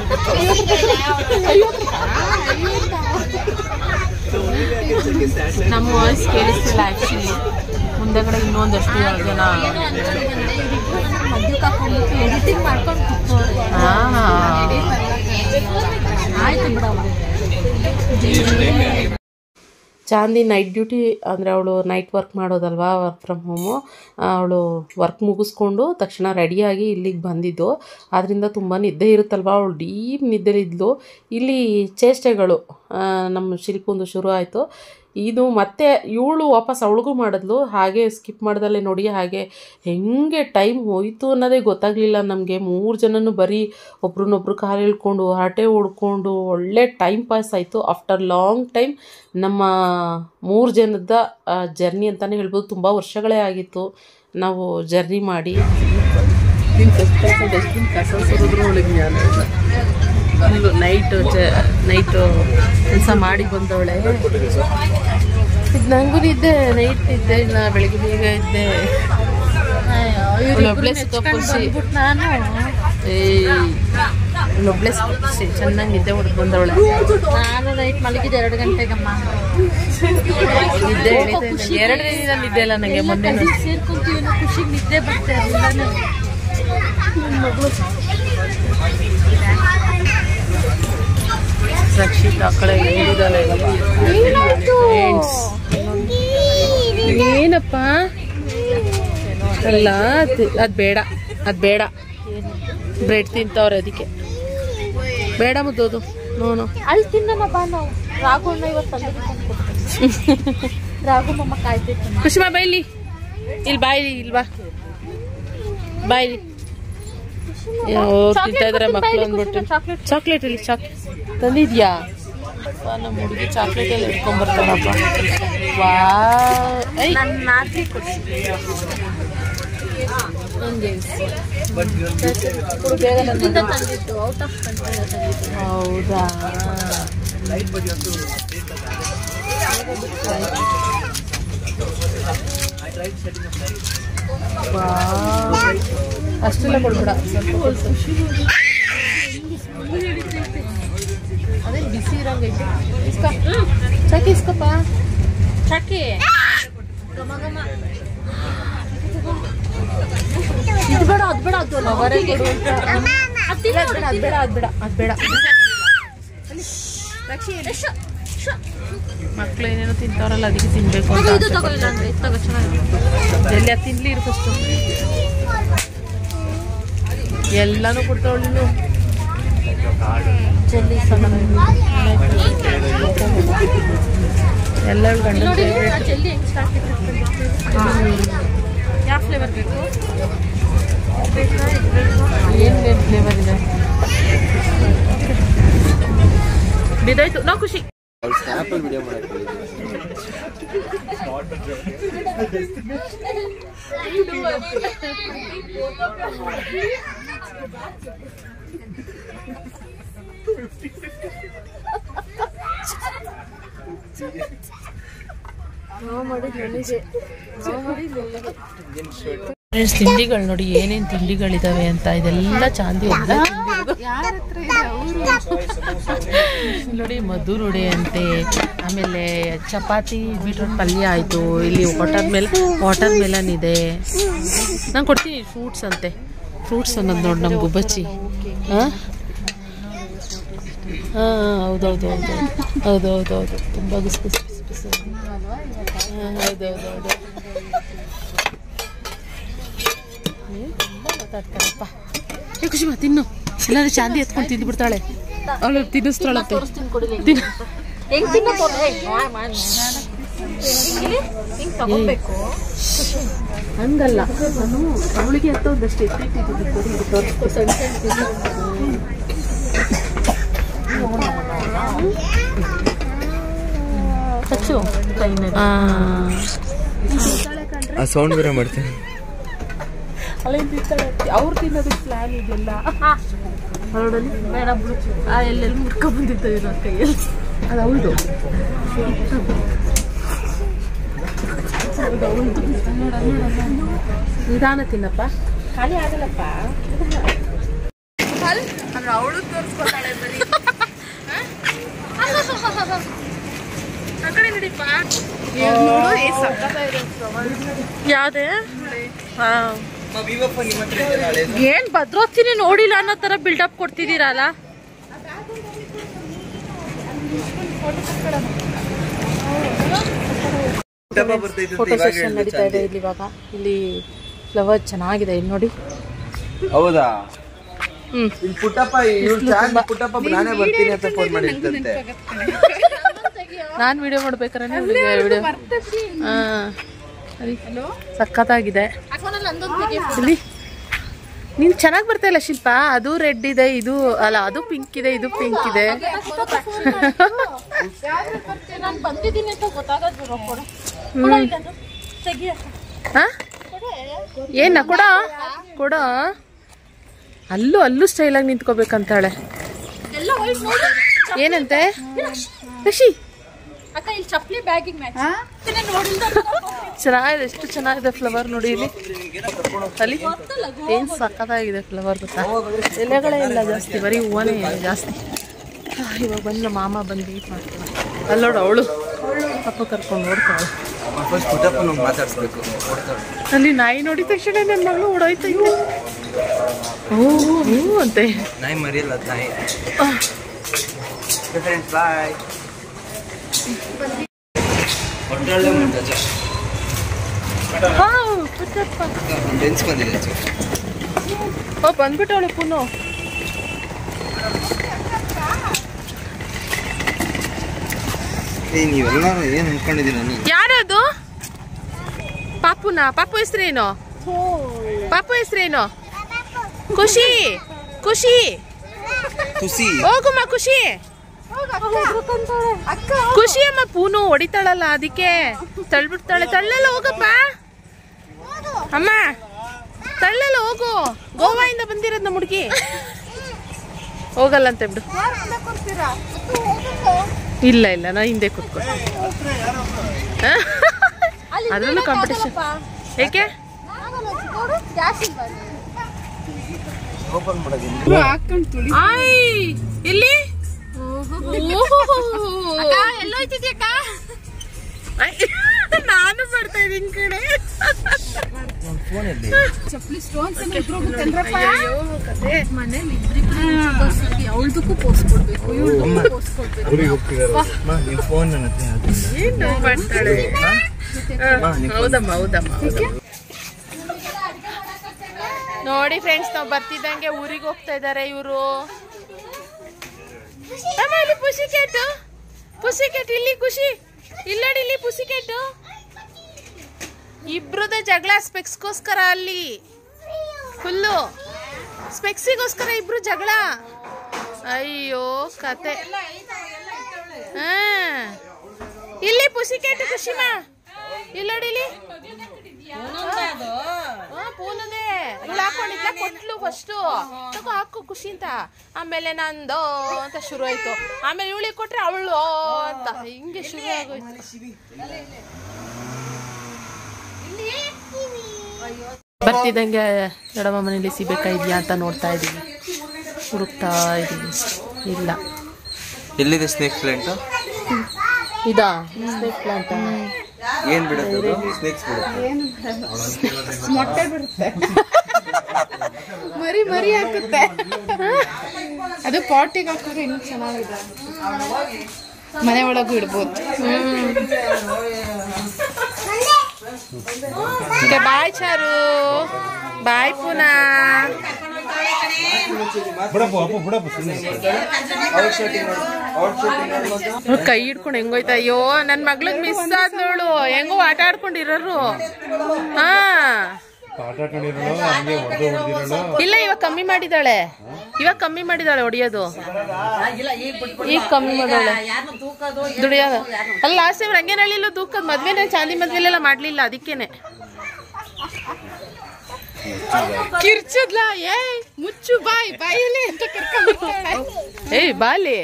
ನಮ್ಮ ವಾಯ್ಸ್ ಕೇಳಿಸ್ತಿಲ್ಲ ಆ್ಯಕ್ಚುಲಿ. ಮುಂದೆಗಡೆ ಇನ್ನೊಂದಷ್ಟು ಜನ ಎಡಿಟಿಂಗ್ ಮಾಡ್ಕೊಂಡು ಆಯ್ತು ಬಿಡಮ್ಮ. ಚಾಂದಿ ನೈಟ್ ಡ್ಯೂಟಿ ಅಂದರೆ ಅವಳು ನೈಟ್ ವರ್ಕ್ ಮಾಡೋದಲ್ವಾ, ವರ್ಕ್ ಫ್ರಮ್ ಹೋಮು. ಅವಳು ವರ್ಕ್ ಮುಗಿಸ್ಕೊಂಡು ತಕ್ಷಣ ರೆಡಿಯಾಗಿ ಇಲ್ಲಿಗೆ ಬಂದಿದ್ದು. ಆದ್ದರಿಂದ ತುಂಬ ನಿದ್ದೆ ಇರುತ್ತಲ್ವ, ಅವಳು ಡೀಪ್ ನಿದ್ದೆಲಿದ್ಲು. ಇಲ್ಲಿ ಚೇಷ್ಟೆಗಳು ನಮ್ಮ ಶಿಲ್ಪೊಂದು ಶುರು ಆಯಿತು. ಇದು ಮತ್ತೆ ಇವಳು ವಾಪಸ್ ಅವಳಿಗೂ ಮಾಡಿದ್ಲು. ಹಾಗೆ ಸ್ಕಿಪ್ ಮಾಡ್ದಲ್ಲೇ ನೋಡಿ ಹಾಗೆ ಹೆಂಗೆ ಟೈಮ್ ಹೋಯಿತು ಅನ್ನೋದೇ ಗೊತ್ತಾಗಲಿಲ್ಲ ನಮಗೆ. ಮೂರು ಜನನೂ ಬರೀ ಒಬ್ರನ್ನೊಬ್ರು ಕಾಲು ಹೇಳ್ಕೊಂಡು ಹರಟೆ ಹೊಡ್ಕೊಂಡು ಒಳ್ಳೆ ಟೈಮ್ ಪಾಸ್ ಆಯಿತು. ಆಫ್ಟರ್ ಲಾಂಗ್ ಟೈಮ್ ನಮ್ಮ ಮೂರು ಜನದ ಜರ್ನಿ ಅಂತಲೇ ಹೇಳ್ಬೋದು. ತುಂಬ ವರ್ಷಗಳೇ ಆಗಿತ್ತು ನಾವು ಜರ್ನಿ ಮಾಡಿ. ನೀನು ಫಸ್ಟ್ ಕೆಲಸ ಡಸ್ಟ್ಬಿನ್ ಕಸ ಸುರಿದ್ರು ಒಳಗೆ ಜ್ಞಾನ ಇಲ್ಲ. ಫುಲ್ಲು ನೈಟು ಚ ನೈಟು ಕೆಲಸ ಮಾಡಿ ಬಂದವಳೆ. ಇದು ನನಗೂ ಇದ್ದೆ, ನೈಟ್ ಇದ್ದೆ, ಇಲ್ಲ ಬೆಳಿಗ್ಗೆ ಬೇಗ ಇದ್ದೆ. ಒಬ್ಬಳೆ ಸುಖಪಡಿಸಿ ನಾನು ಒಬ್ಬಳೆ ಸುಖಪಡಿಸಿ ಚೆನ್ನಾಗಿ ನಿದ್ದೆ ಹೊಡೆದು ಬಂದವಳೆ. ನಾನು ನೈಟ್ ಮಲಗಿದ್ದೆ ಎರಡು ಗಂಟೆಗಮ್ಮ. ನಿದ್ದೆ ಹೇಳಿದೆ ಎರಡು ದಿನ ನಿದ್ದೆ ಇಲ್ಲ ನನಗೆ. ಮೊನ್ನೆ ಸೇರ್ಕೊಂತೀವಿ ಅನ್ನೋ ಖುಷಿಗೆ ನಿದ್ದೆ ಬರ್ತಾ ಇರಲಿಲ್ಲ. ರಕ್ಷಿತ್ ಆ ಕಡೆ ಹೇಳಿದಾಳೆ. ಏನಪ್ಪ ಅಲ್ಲ, ಅದು ಬೇಡ, ಅದು ಬೇಡ. ಬ್ರೆಡ್ ತಿಂತವ್ರೆ ಅದಕ್ಕೆ ಬೇಡ ಮುದ್ದೋದು. ನೋನು ಅಲ್ಲಿ ತಿನ್ನೋಣ ಬಾ. ನಾವು ರಾಘವಣ್ಣ ಇವತ್ತು ತಂದು ರಾಘು ಮಮ್ಮ ಕಾಯ್ತೈತೆ. ಕುಸುಮ ಬೈಲಿ, ಇಲ್ಲಿ ಬಾಯ್ಲಿ, ಇಲ್ಲಿ ಬಾ ಬಾಯ್ಲಿ. ತಿಂತಾ ಇದಾರೆ ಮಕ್ಕಳು ಅಂದ್ಬಿಟ್ಟು. ಚಾಕ್ಲೇಟ್ ಇಲ್ಲಿ ಚಾಕ್ಲೇಟ್ ತಂದಿದ್ಯಾ? ನಮ್ಮ ಹುಡುಗಿ ಚಾಕ್ಲೇಟ್ ಎಲ್ಲ ಇಟ್ಕೊಂಡ್ ಬರ್ತಾರಪ್ಪ. ವಾ ಹೌದಾ? ಅಷ್ಟೆಲ್ಲ ಕೊಡ್ಬೇಡ, ಅದೇ ಬಿಸಿ ಇರಂಗೈತೆ. ಇಸ್ಕ ಚಾಕಿ ಇಸ್ಕಪ್ಪ, ಚಾಕಿ ಇದು ಬೇಡ, ಅದು ಬೇಡ, ಅದು ಅವರಿಗೆ ಅದು ಬೇಡ, ಅದು ಬೇಡ, ಅದು ಬೇಡ, ಅದು ಬೇಡ. ಮಕ್ಳು ಏನೇನೋ ತಿಂತಾವ್ರಲ್ಲ ಅದಕ್ಕೆ ತಿನ್ಬೇಕು ಅಂತ ಇದು ತಗೊಳ್ಳಿಲ್ಲ ಅಂದ್ರೆ ಇದು ತಗೋ, ಚೆನ್ನಾಗಿ ಎಲ್ಲ ತಿನ್ಲಿ ಇರು ಫಸ್ಟು. ಎಲ್ಲಾನು ಕೊಡ್ತಾವಳಿ ನೀವು. ಜಲ್ಲಿ ಎಲ್ಲ ಗಂಡ ನೋಡಿ ಜಲ್ಲಿ ಹೆಂಗ್ ಸ್ಟಾರ್ಟ್ ಯಾವ ಫ್ಲೇವರ್ ಬೇಕು? ಏನು ಫ್ಲೇವರ್ ಇದೆ? ಬಿದ್ದಾಯ್ತು ನಾವು ಖುಷಿ. ಸ್ನ್ಯಾಪಲ್ಲಿ ವಿಡಿಯೋ ಮಾಡಕ್ಕೆ ತಿಂಡಿಗಳು ನೋಡಿ ಏನೇನು ತಿಂಡಿಗಳಿದಾವೆ ಅಂತ. ಇದೆಲ್ಲ ಚಾಂದಿ ಒಬ್ಬ ನೋಡಿ. ಮಧುರ್ ವಡೆ ಅಂತೆ, ಆಮೇಲೆ ಚಪಾತಿ ಬೀಟ್ರೋಟ್ ಪಲ್ಯ ಆಯಿತು. ಇಲ್ಲಿ ವಾಟರ್ ಮೆಲ್ ವಾಟರ್ ಮೆಲನ್ ಇದೆ. ನಾನು ಕೊಡ್ತೀನಿ. ಫ್ರೂಟ್ಸ್ ಅಂತೆ, ಫ್ರೂಟ್ಸ್ ಅನ್ನೋದು ನೋಡಿ ನಮ್ಮ ಗುಬ್ಬಚ್ಚಿ. ಹಾಂ ಹಾಂ ಹೌದೌದು ಹೌದು ಹೌದು ಹೌದು ಹೌದು ತುಂಬ ಗುಸ್ ಗುಸ್ ಗುಸ್ ಗುಸ್. ಹಾಂ ಹೌದು ಹೌದು ಹೌದು ತುಂಬ ಮಾತಾಡ್ತಾರಪ್ಪ. ಏ ಖುಷಿಮಾ ತಿನ್ನು, ಎಲ್ಲಾದ್ರೂ ಚಾಂದಿ ಎತ್ಕೊಂಡು ತಿಂದು ಬಿಡ್ತಾಳೆ. ಅವಳು ತಿನ್ನಿಸ್ತಾಳಂತೆ. ಹೆಂಗ್ ತಿನ್ನೋದು ಹಿಂಗ್ ತಗೋಬೇಕು. ಹಂಗಲ್ಲ, ನಾನು ಅವಳಿಗೆ ಅಂತ ಒಂದಷ್ಟು ಎತ್ತಿಟ್ಟಿದ್ದು ಸಣ್ಣ ಸಚ್ಚು ಆ ಸೌಂಡ್ ಬೇರೆ ಮಾಡ್ತೇನೆ. ಅಲ್ಲೇ ತಿಂತಾಳೆ. ಅವ್ರು ತಿನ್ನೋದಕ್ಕೆ ಪ್ಲಾನ್ ಇದೆಲ್ಲ ಹೊರಡಲಿ ಬೇಡ ಬಿಡು. ಆ ಎಲ್ಲೆಲ್ಲಿ ಮುಟ್ಕೊ ಬಂದಿದ್ದೇವೆ ನಾವು ಕೈಯಲ್ಲಿ. ಅದು ಅವಳದು ನಿಧಾನ ತಿನ್ನಪ್ಪ, ಖಾಲಿ ಆಗಲ್ಲಪ್ಪ. ಅಂದ್ರೆ ಅವಳು ತೋರಿಸ್ಕೊತಾಳೆ ಬರೀ. ಆ ಕಡೆ ನಡಿಪ್ಪ. ಯಾವ್ದೇ ಏನ್ ಭದ್ರೋತ್ಸಿನಿ ನೋಡಿಲ್ಲ ಅನ್ನೋ ತರ ಬಿಲ್ಡಪ್ ಕೊಡ್ತಿದ್ದೀರಲ್ಲ. ಫೋಟೋ ಸೆಷನ್ ನಡೀತಾ ಇದೆ ಇಲ್ಲಿ ಇವಾಗ. ಇಲ್ಲಿ ಫ್ಲವರ್ ಚೆನ್ನಾಗಿದೆ ಇಲ್ಲಿ ನೋಡಿ. ಹೌದಾ? ಹ್ಮ್ ಪುಟ್ಟಪ್ಪ ಪುಟ್ಟಪ್ಪ ನಾನೇ ಬರ್ತೀನಿ ಅಂತ ಫೋನ್ ಮಾಡಿರ್ತಂತೆ. ನಾನ್ ವಿಡಿಯೋ ಮಾಡ್ಬೇಕಾರೆ ವಿಡಿಯೋ. ಹಾ ಸಖತ್ತಾಗಿದೆ. ಇಲ್ಲಿ ನೀನ್ ಚೆನ್ನಾಗಿ ಬರ್ತಾ ಇಲ್ಲ ಶಿಲ್ಪ. ಅದು ರೆಡ್ ಇದೆ, ಇದು ಅಲ್ಲ ಅದು ಪಿಂಕ್ ಇದೆ, ಇದು ಪಿಂಕ್ ಇದೆ. ಹಾ ಏನ ಕೊಡ ಕೊಡ ಅಲ್ಲೂ ಅಲ್ಲೂ ಸ್ಟೈಲಾಗಿ ನಿಂತ್ಕೋಬೇಕಂತಾಳೆ. ಏನಂತೆ ಖುಷಿ? ಅಕ್ಕ ಇಲ್ಲಿ ಚಪ್ಪಲಿ ಬ್ಯಾಗಿಗೆ ಮ್ಯಾಚ್ ನೋಡಿಲ್ಲ. ಚೆನ್ನಾಗಿದೆ, ಎಷ್ಟು ಚೆನ್ನಾಗಿದೆ ಫ್ಲವರ್ ನೋಡಿ ಇಲ್ಲಿ. ಅಲ್ಲಿ ಏನ್ ಸಕ್ಕತ್ತಾಗಿದೆ ಫ್ಲವರ್ ಗೊತ್ತಾ? ಎಲೆಗಳೇ ಇಲ್ಲ ಜಾಸ್ತಿ, ಬರೀ ಹೂವನೇ ಜಾಸ್ತಿ. ಇವಾಗ ಬಂದು ಮಾಮ ಬಂದು ವೀಟ್ ಮಾಡ್ತಾಳೆ. ಅಲ್ಲಿ ನೋಡು ಅವಳು ಅಪ್ಪ ಕರ್ಕೊಂಡು ನೋಡ್ತಾಳೆ. ಮಾತಾಡ್ಸ್ಬೇಕು. ಅಲ್ಲಿ ನಾಯಿ ನೋಡಿದ ತಕ್ಷಣ ನನ್ನ ಮಗಳು ಓಡೋಯ್ತೈತೆ. ಓ ಹ್ಞೂ ಅಂತೆ. ನಾಯಿ ಮರಿಯಲ್ಲ ನಾಯಿ. ಓ ಬಂದ್ಬಿಟ್ಟವಳು ಪುನೋ. ನೀವೆಲ್ಲ ಏನ್ ಅನ್ಕೊಂಡಿದ್ದೀನಿ ನಾನು. ಯಾರದು? ಪಾಪುನ? ಪಾಪು ಹೆಸ್ರೇನು? ಪಾಪು ಹೆಸ್ರೇನು? ಖುಷಿ. ಖುಷಿ ಖುಷಿ ಹೋಗುಮ್ಮ. ಖುಷಿ ಖುಷಿ ಅಮ್ಮ ಪೂನು ಹೊಡಿತಾಳಲ್ಲ ಅದಕ್ಕೆ ತಳ್ಬಿಡ್ತಾಳೆ. ತಳ್ಳಲ್ಲ ಹೋಗಪ್ಪ ಅಮ್ಮ, ತಳ್ಳಲ್ಲ ಹೋಗು. ಗೋವಾಯಿಂದ ಬಂದಿರೋದ್ ನಮ್ಮ ಹುಡುಗಿ. ಹೋಗಲ್ಲ ಅಂತ ಬಿಡು. ಇಲ್ಲ ಇಲ್ಲ ನಾ ಹಿಂದೆ ಕೂತ್ಕೊ. ಅದ್ರಲ್ಲೂ ಕಾಂಪಿಟೇಷನ್ ಏಕೆ? ಇಲ್ಲಿ ಎಲ್ಲೋಯ್ತಿದ್ಯಕ್ಕ? ನಾನು ಬರ್ತಾ ಇದ್ದೀನಿ ಕಡೆ. ಅವಳದಕ್ಕೂ ಪೋಸ್ಟ್ ಕೊಡ್ಬೇಕು, ಹೌದಮ್ಮ ಹೌದಮ್ಮ. ನೋಡಿ ಫ್ರೆಂಡ್ಸ್, ನಾವು ಬರ್ತಿದ್ದಂಗೆ ಊರಿಗೆ ಹೋಗ್ತಾ ಇದ್ದಾರೆ ಇವರು. ಇಲ್ಲಿ ಪುಸಿ ಕೆಟ್ಟು ಪುಸಿ ಕೆಟ್ಟು ಇಲ್ಲಿ ಖುಷಿ ಇಲ್ಲಡಿ, ಇಲ್ಲಿ ಪುಸಿ ಕೆಟ್ಟು. ಇಬ್ರದ ಜಗಳ ಸ್ಪೆಕ್ಸ್ಗೋಸ್ಕರ. ಅಲ್ಲಿ ಫುಲ್ಲು ಸ್ಪೆಕ್ಸಿಗೋಸ್ಕರ ಇಬ್ರು ಜಗಳ. ಅಯ್ಯೋ ಕತೆ. ಹಾ ಇಲ್ಲಿ ಪುಸಿ ಕೆಟ್ಟು ಖುಷಿಮಾ ಇಲ್ಲಡಿ, ಇಲ್ಲಿ ಪೂನದೇ ಇವಳು ಹಾಕೊಂಡಿದ್ಲ, ಕೊಟ್ಲು ಫಸ್ಟು ತಗೋ ಹಾಕು ಖುಷಿ ಅಂತ. ಆಮೇಲೆ ನಂದು ಅಂತ ಶುರು ಆಯ್ತು. ಆಮೇಲೆ ಇವಳಿಗೆ ಕೊಟ್ರೆ ಅವಳು ಅಂತ ಹಿಂಗೆ ಶುರು ಆಗೋಯ್ತು. ಬರ್ತಿದ್ದಂಗೆ ದೊಡ್ಡಮ್ಮ ಮನೇಲಿ ಸಿಬೇಕಾ ಇದೆಯಾ ಅಂತ ನೋಡ್ತಾ ಇದ್ದೀವಿ, ಹುಡುಕ್ತಾ ಇದ್ದೀವಿ. ಇಲ್ಲ. ಎಲ್ಲಿದೆ ಸ್ನೇಕ್ ಪ್ಲಾಂಟ್? ಇದಾ ಸ್ನೇಕ್ ಪ್ಲಾಂಟ್? ಏನ್ ಬಿಡುತ್ತೆ? ಸ್ನೇಕ್ಸ್ ಬಿಡುತ್ತೆ, ಮೊಟ್ಟೆ ಬಿಡುತ್ತೆ, ಮರಿ ಮರಿ ಹಾಕುತ್ತೆ. ಅದು ಪಾಟಿಗೆ ಹಾಕಿದ್ರೆ ಇನ್ನೂ ಚೆನ್ನಾಗಿದೆ, ಮನೆ ಒಳಗೂ ಇಡ್ಬೋದು. ಬಾಯ್ ಚಾರು, ಬಾಯ್ ಪುನಃ. ಕೈ ಹಿಡ್ಕೊಂಡು ಹೆಂಗೋಯ್ತಾ? ಅಯ್ಯೋ ನನ್ ಮಗ್ಳಿಗೆ ಮಿಸ್ ಆದ್ ನೋಡು, ಹೆಂಗೋ ಆಟ ಆಡ್ಕೊಂಡಿರೋರು. ಹಾ ಇಲ್ಲ, ಇವಾಗ ಕಮ್ಮಿ ಮಾಡಿದಾಳೆ, ಇವಾಗ ಕಮ್ಮಿ ಮಾಡಿದಾಳೆ ಹೊಡಿಯೋದು. ಈಗ ಕಮ್ಮಿ ಮಾಡಾಳೆ ದುಡಿಯೋದು. ಅಲ್ಲ ಲಾಸ್ಟ್ ಟೈಮ್ ರಂಗೇನಹಳ್ಳಿಲೂ ತೂಕದ್ ಮದ್ವೆನೇ, ಚಾಂದಿ ಮದ್ವೆಲೆಲ್ಲ ಮಾಡ್ಲಿಲ್ಲ, ಅದಕ್ಕೇನೆ ಕಿರ್ಚದ್ಲ. ಏ ಮುಚ್ಚು ಬಾಯ್, ಬಾಯಲ್ಲಿ ಅಂತ ಕರ್ಕೊಂಡ್ಬಿಡ್ತಾಳೆ. ಏಯ್ ಬಾಲಿ,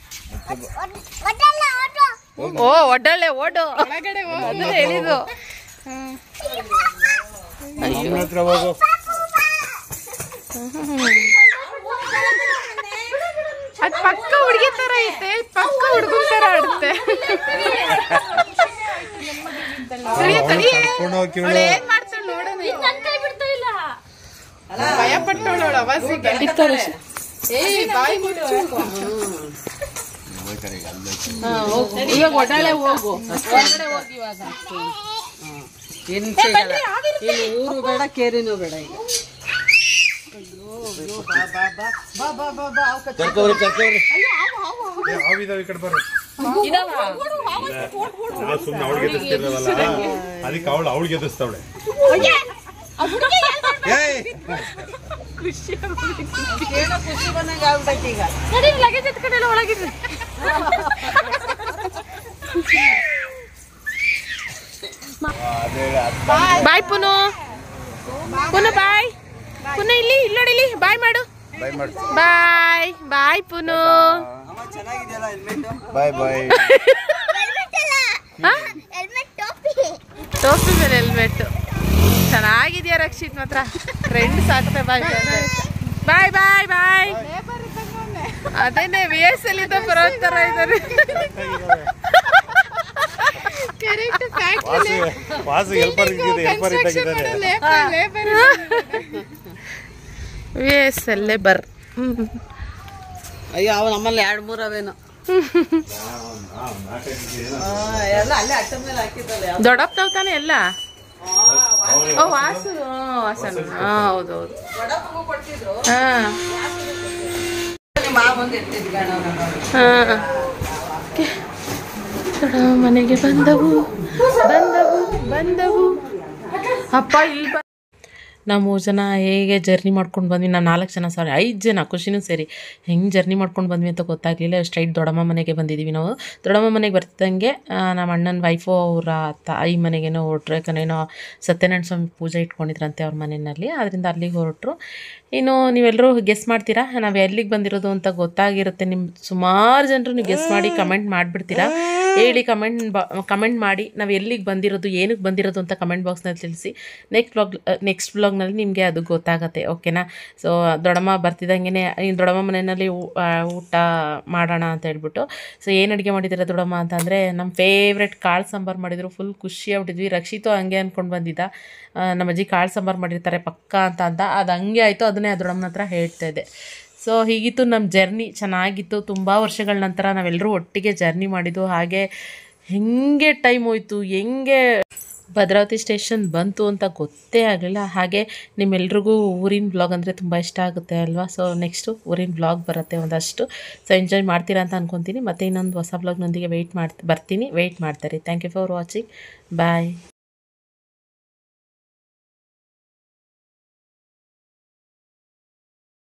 ಓ ಒಡ್ಡಳೆ ಓಡು, ಒಳಗಡೆ ಅದನ್ನ ಹೇಳಿದ್ದು. ಅದ್ ಪಕ್ಕ ಹುಡುಗಿ ತರ ಐತೆ, ಪಕ್ಕ ಹುಡುಗನ್ ತರ ಆಡುತ್ತೆ. ಏನ್ ಮಾಡ್ತಾಳೆ ನೋಡೋಣ. ಭಯ ಪಟ್ಟವಳು ಅವಾಜಿಗೆ. ಏಯ್ ಬಾಯಿ ಮುಚ್ಚು. ಇವಾಗ ಒಡಾಳೆ ಹೋಗು, ಹೊರಗಡೆ ಹೋಗಿ. ಇವಾಗ ಊರು ಬೇಡ, ಕೇರಿನೂ ಬೇಡ. ಈಗ ಅದಕ್ಕೆ ಅವಳು ಅವಳಿಗೆ ಎದುರಿಸ್ತಾವಳೆ. ಖುಷಿ ಬಂದಂಗೆ ಆಗ್ಬಿಟ್ಟೈತಿ ಈಗ. ಲಗೇಜ್ ಎತ್ಕೊಂಡೆಲ್ಲ ಒಳಗಿದ್ರೆ ಬಾಯ್ ಪುನು, ಪುನಃ ಬಾಯ್. ಪುನಃ ಇಲ್ಲಿ ಇಲ್ಲೋಡಿಲಿ ಬಾಯ್ ಮಾಡು. ಬಾಯ್ ಮಾಡಿ ಬಾಯ್ ಬಾಯ್ ಪುನು. ಬಾಯ್ ಬಾಯ್. ಟೋಪಿ ಮೇಲೆ ಹೆಲ್ಮೆಟ್ ಚೆನ್ನಾಗಿದ್ಯಾ ರಕ್ಷಿತ್ ಮಾತ್ರ. ಫ್ರೆಂಡ್ ಸಾಕತೆ. Bye bye bye bye. ಅದೇನೆ ವಿ ಎಸ್ ಎಲ್ ಇಂದ ಬರೋ ತರ ಇದ್ದಾರೆ. ವಿ ಎಸ್ ಎಲ್ಲೇ ಬರ್. ಅಯ್ಯೋ ಅವ ನಮ್ಮಲ್ಲಿ ಎರಡು ಮೂರು ಅವೇನು ಎಲ್ಲ ಅಲ್ಲೇ ಅಟ್ಟ ಮೇಲೆ ಹಾಕಿದ್ದಲ್ಲ. ದೊಡ್ಡಪ್ಪ ತಾನೆ ಎಲ್ಲ. ಓ ವಾಸು ವಾಸನ. ಹಾಂ ಹೌದು ಹೌದು. ಹಾಂ ಹಾಂ ಮನೆಗೆ ಬಂದವು ಬಂದವು ಬಂದವು. ಅಪ್ಪ ಇಲ್ಲಿ ಬ ನಾವು ಮೂರು ಜನ ಹೇಗೆ ಜರ್ನಿ ಮಾಡ್ಕೊಂಡು ಬಂದ್ವಿ. ನಾವು ನಾಲ್ಕು ಜನ ಸಾರಿ ಐದು ಜನ ಖುಷಿನೂ ಸೇರಿ ಹೆಂಗೆ ಜರ್ನಿ ಮಾಡ್ಕೊಂಡು ಬಂದ್ವಿ ಅಂತ ಗೊತ್ತಾಗಲಿಲ್ಲ. ಸ್ಟ್ರೈಟ್ ದೊಡ್ಡಮ್ಮ ಮನೆಗೆ ಬಂದಿದ್ದೀವಿ ನಾವು. ದೊಡ್ಡಮ್ಮ ಮನೆಗೆ ಬರ್ತಿದ್ದಂಗೆ ನಮ್ಮ ಅಣ್ಣನ ವೈಫು ಅವರ ತಾಯಿ ಮನೆಗೇನೋ ಹೊರಟ್ರು. ಯಾಕಂದ್ರೇನೋ ಸತ್ಯನಾರಾಯಣ ಸ್ವಾಮಿ ಪೂಜೆ ಇಟ್ಕೊಂಡಿದ್ರಂತೆ ಅವ್ರ ಮನೆಯಲ್ಲಿ. ಅದರಿಂದ ಅಲ್ಲಿಗೆ ಹೊರಟ್ರು. ಇನ್ನು ನೀವೆಲ್ಲರೂ ಗೆಸ್ ಮಾಡ್ತೀರಾ ನಾವು ಎಲ್ಲಿಗೆ ಬಂದಿರೋದು ಅಂತ ಗೊತ್ತಾಗಿರುತ್ತೆ. ನಿಮ್ಮ ಸುಮಾರು ಜನರು ನೀವು ಗೆಸ್ ಮಾಡಿ ಕಮೆಂಟ್ ಮಾಡಿಬಿಡ್ತೀರಾ. ಹೇಳಿ ಕಮೆಂಟ್ ಬಾ ಕಮೆಂಟ್ ಮಾಡಿ ನಾವು ಎಲ್ಲಿಗೆ ಬಂದಿರೋದು ಏನಕ್ಕೆ ಬಂದಿರೋದು ಅಂತ ಕಮೆಂಟ್ ಬಾಕ್ಸ್ನಲ್ಲಿ ತಿಳಿಸಿ. ನೆಕ್ಸ್ಟ್ ಬ್ಲಾಗ್ ನೆಕ್ಸ್ಟ್ ಬ್ಲಾಗ್ನಲ್ಲಿ ನಿಮಗೆ ಅದು ಗೊತ್ತಾಗತ್ತೆ. ಓಕೆನಾ. ಸೊ ದೊಡ್ಡಮ್ಮ ಬರ್ತಿದ್ದಂಗೆ ದೊಡ್ಡಮ್ಮ ಮನೆಯಲ್ಲಿ ಊಟ ಮಾಡೋಣ ಅಂತ ಹೇಳ್ಬಿಟ್ಟು ಸೊ ಏನು ಅಡುಗೆ ಮಾಡಿದ್ದೀರಾ ದೊಡ್ಡಮ್ಮ ಅಂತಂದರೆ ನಮ್ಮ ಫೇವ್ರೆಟ್ ಕಾಳು ಸಾಂಬಾರು ಮಾಡಿದ್ರು. ಫುಲ್ ಖುಷಿಯಾಗ್ಬಿಟ್ಟಿದ್ವಿ. ರಕ್ಷಿತು ಹಂಗೆ ಅಂದ್ಕೊಂಡು ಬಂದಿದ್ದ ನಮ್ಮ ಅಜ್ಜಿ ಕಾಳು ಸಾಂಬಾರು ಮಾಡಿರ್ತಾರೆ ಪಕ್ಕ ಅಂತ ಅಂತ. ಅದು ಹಂಗೆ ಆಯಿತು. ಅದನ್ನೇ ಆ ದೊಡ್ಡಮ್ಮನ ಹತ್ರ ಹೇಳ್ತಾ ಇದ್ದೆ. ಸೊ ಹೀಗಿತ್ತು ನಮ್ಮ ಜರ್ನಿ. ಚೆನ್ನಾಗಿತ್ತು. ತುಂಬ ವರ್ಷಗಳ ನಂತರ ನಾವೆಲ್ಲರೂ ಒಟ್ಟಿಗೆ ಜರ್ನಿ ಮಾಡಿದ್ದು. ಹಾಗೆ ಹೆಂಗೆ ಟೈಮ್ ಹೋಯ್ತು, ಹೆಂಗೆ ಭದ್ರಾವತಿ ಸ್ಟೇಷನ್ ಬಂತು ಅಂತ ಗೊತ್ತೇ ಆಗಲಿಲ್ಲ. ಹಾಗೆ ನಿಮ್ಮೆಲ್ರಿಗೂ ಊರಿನ ಬ್ಲಾಗ್ ಅಂದರೆ ತುಂಬ ಇಷ್ಟ ಆಗುತ್ತೆ ಅಲ್ವಾ. ಸೊ ನೆಕ್ಸ್ಟು ಊರಿನ ಬ್ಲಾಗ್ ಬರುತ್ತೆ ಒಂದಷ್ಟು. ಸೊ ಎಂಜಾಯ್ ಮಾಡ್ತೀರಾ ಅಂತ ಅಂದ್ಕೊತೀನಿ. ಮತ್ತು ಇನ್ನೊಂದು ಹೊಸ ಬ್ಲಾಗ್ನೊಂದಿಗೆ ವೆಯ್ಟ್ ಮಾಡಿ ಬರ್ತೀನಿ. ವೆಯ್ಟ್ ಮಾಡ್ತಾರೆ. Thank you for watching. Bye.